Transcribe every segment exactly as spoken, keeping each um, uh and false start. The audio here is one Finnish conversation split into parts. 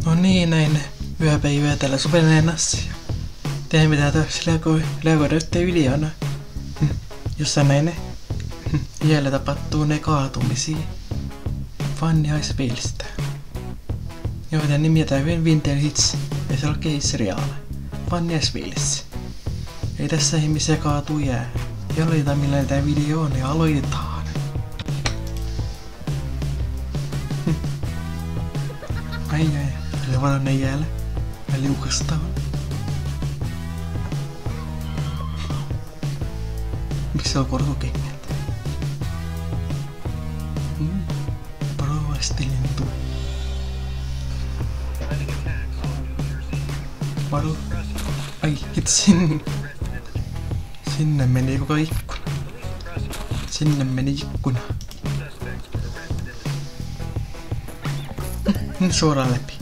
No niin, näin yöpäivää täällä Supeneenassa. Tehdään mitä taas lääkoida yhteen videona. Hm. Jossa näin hm. Jäällä tapahtuu ne kaatumisia. Fanni Icefieldsistä. Joiden nimiä tää Winter Hits ja se on keisseriaala. Fanni Icefields. Ei tässä ihmisiä kaatuu jää. Ja aloitetaan millainen tää video on ja aloitetaan. Hm. Ai ai, tällä varanne jäällä. Mä liukastaan. Miksi se on korkokengät? Mm. Varovasti lintu. Varo. Ai hitsin. Sinne meni koko ikkuna. Sinne meni ikkuna. Mm, suoraan läpi.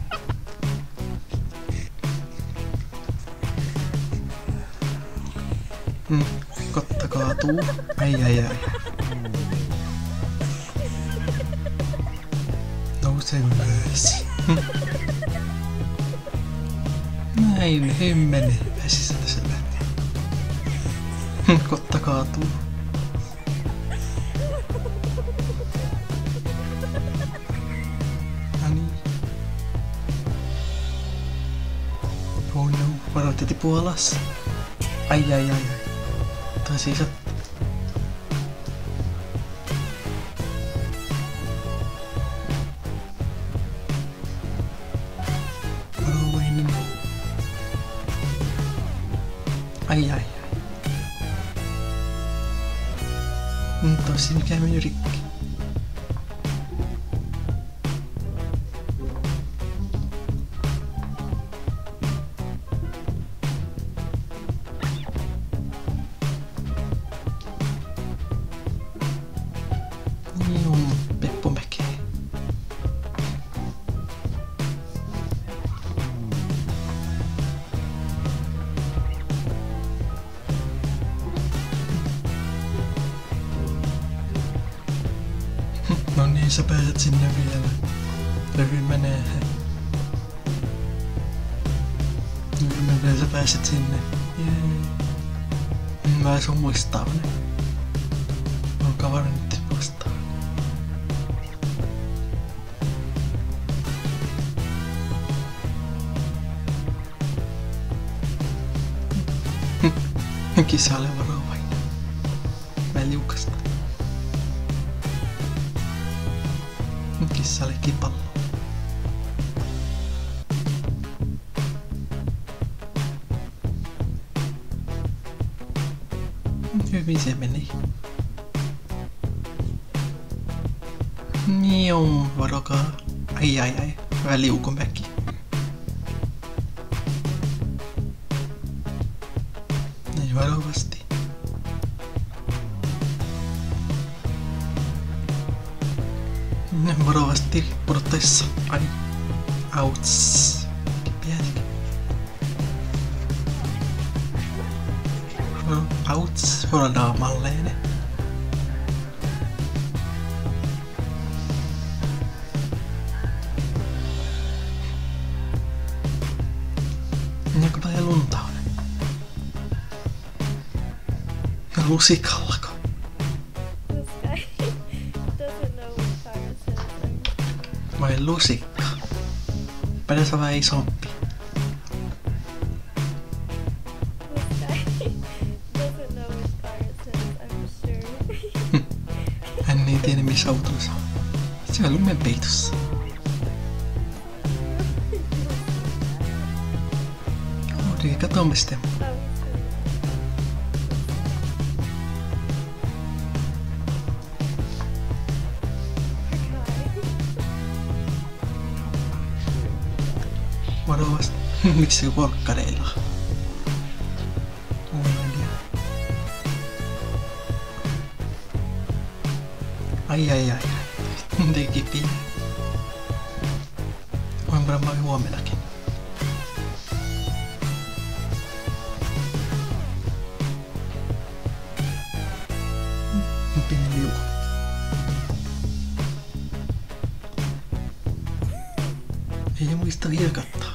Mm, kotta kaatuu. Ai ai ai. Nouse ylös. Näin himmeni. Pääsi sieltä sen läpi. Kotta kaatuu. Noniin. Oh no, varoitte tipuu alas. Ai ai ai ai. Tosi isot. Varovainen. Ai ai ai. Mm, tosi mikä meni rikki. Peppomäkeä. No niin, sä pääset sinne vielä. Levy menee. Levy menee, sä pääset sinne. Jee. Mä sun muistaa ne. Olkaa varma nyt vastaan. Kissa ole varovainen. Mä liukastan. Kissa ole kipallo. Hyvin se meni. Nium, varokaa. Ai ai ai, hyvä liukumäki. Näin varovasti. Näin varovasti pudottaessa. Ai. Auts. Kipeästi. Auts. Voidaan malleene. Joku tää lunta on. Ja lusikallako? Vai lusikka? Paljon se on vähän isompi. Hän ei tiedä missä autossa on. Se on lumenpeitossa. Okei, katsomme sitten. Varovasti. Miksi se korkkareilla? Ai ai ai. Teki pieni. Voin varmaan huomenakin. Pieni liuku. Ei muista vilkattaa.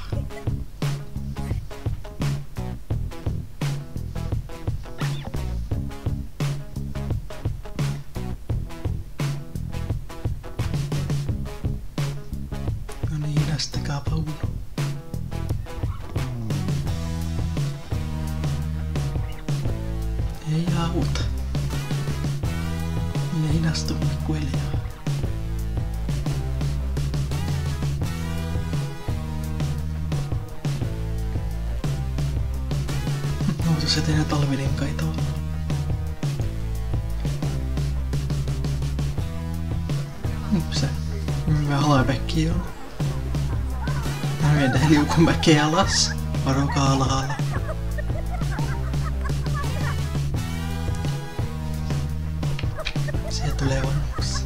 No niin, hidastakää Pauno. Ei auta. Minä hidastun pikkuhiljaa. Noutu se tehdä talvilinkaita olla. Se hyvä alamäki on. Mä mennään liukun mäkeä alas. Varokaa alhaalla. Sieltä tulee vanhuus.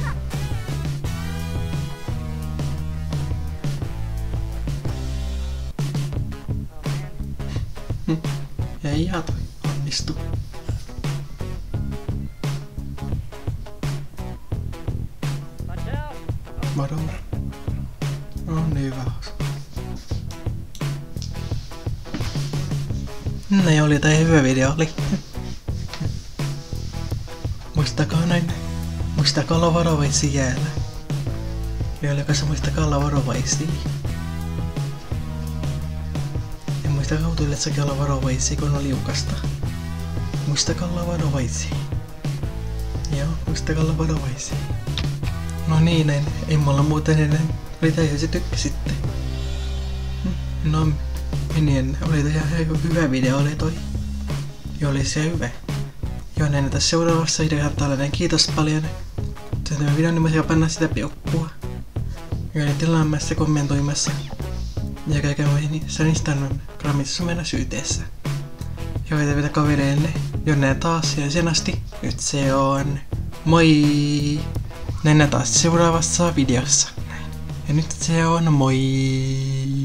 Ei ihan toi onnistu. Varo. On niin hyvä. Näin oli tää hyvä video oli. Muistakaa näin. Muistakaa olla varovaisia jäällä. Vielä kanssa muistakaa olla varovaisia. Ja muistakaa autoillessakin olla varovaisia, kun on liukasta. Muistakaa olla varovaisia. Joo, muistakaa olla varovaisia. No niin, en, ei mulla muuten ennen. Mitä jos se tykkäsitte? No, meni ennen. Oli ihan hyvä video oli toi. Joo, oli se hyvä. Joo, näin tässä seuraavassa videossa tällainen. Kiitos paljon. Tämä videon nimessä panna sitä peukkua. Ja oli tilaamassa, kommentoimassa. Ja kaiken muihin Instagramissa mennä syyteessä. Ja voitte vielä kavereille. Jo näin taas ja sen asti. Nyt se on. Moi! Näin taas seuraavassa videossa. Ja nyt se on moi!